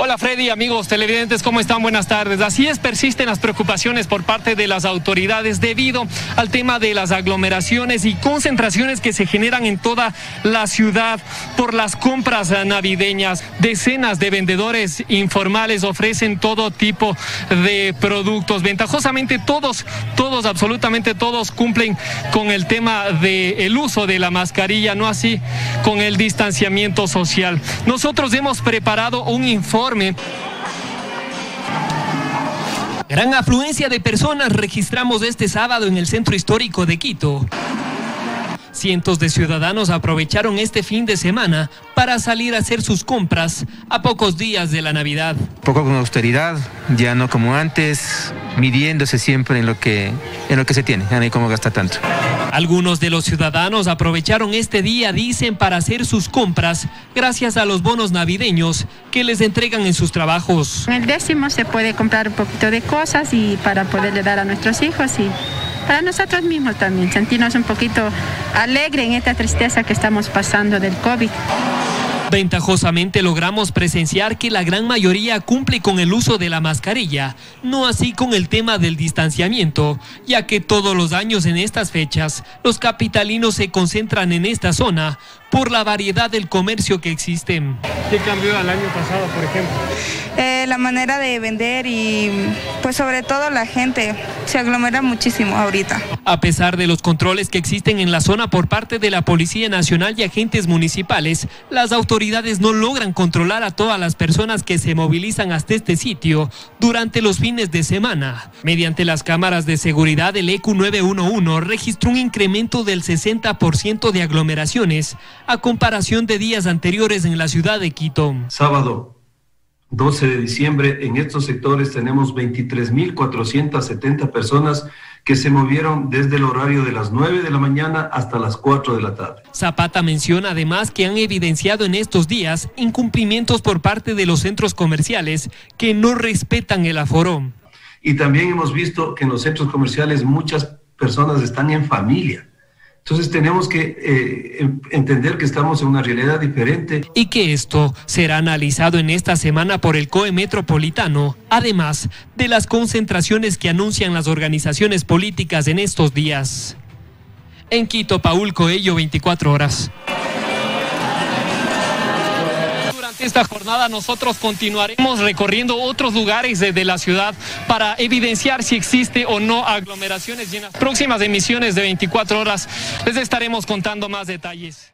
Hola Freddy, amigos televidentes, ¿cómo están? Buenas tardes. Así es, persisten las preocupaciones por parte de las autoridades debido al tema de las aglomeraciones y concentraciones que se generan en toda la ciudad por las compras navideñas. Decenas de vendedores informales ofrecen todo tipo de productos. Ventajosamente todos, absolutamente todos cumplen con el tema del uso de la mascarilla, no así con el distanciamiento social. Nosotros hemos preparado un informe. Gran afluencia de personas registramos este sábado en el centro histórico de Quito. Cientos de ciudadanos aprovecharon este fin de semana para salir a hacer sus compras a pocos días de la Navidad. Poco con austeridad, ya no como antes, midiéndose siempre en lo que se tiene, ya no hay cómo gastar tanto. Algunos de los ciudadanos aprovecharon este día, dicen, para hacer sus compras gracias a los bonos navideños que les entregan en sus trabajos. En el 10º se puede comprar un poquito de cosas y para poderle dar a nuestros hijos y para nosotros mismos también, sentirnos un poquito alegres en esta tristeza que estamos pasando del COVID. Ventajosamente logramos presenciar que la gran mayoría cumple con el uso de la mascarilla, no así con el tema del distanciamiento, ya que todos los años en estas fechas los capitalinos se concentran en esta zona por la variedad del comercio que existe. ¿Qué cambió al año pasado, por ejemplo? La manera de vender y pues sobre todo la gente se aglomera muchísimo ahorita. A pesar de los controles que existen en la zona por parte de la Policía Nacional y agentes municipales, las autoridades no logran controlar a todas las personas que se movilizan hasta este sitio durante los fines de semana. Mediante las cámaras de seguridad, el ECU 911 registró un incremento del 60% de aglomeraciones a comparación de días anteriores en la ciudad de Quito. Sábado 12 de diciembre, en estos sectores tenemos 23.470 personas que se movieron desde el horario de las 9 de la mañana hasta las 4 de la tarde. Zapata menciona además que han evidenciado en estos días incumplimientos por parte de los centros comerciales que no respetan el aforo. Y también hemos visto que en los centros comerciales muchas personas están en familia. Entonces tenemos que entender que estamos en una realidad diferente. Y que esto será analizado en esta semana por el COE Metropolitano, además de las concentraciones que anuncian las organizaciones políticas en estos días. En Quito, Paul Coello, 24 horas. Esta jornada nosotros continuaremos recorriendo otros lugares de la ciudad para evidenciar si existe o no aglomeraciones. Y en las próximas emisiones de 24 horas les estaremos contando más detalles.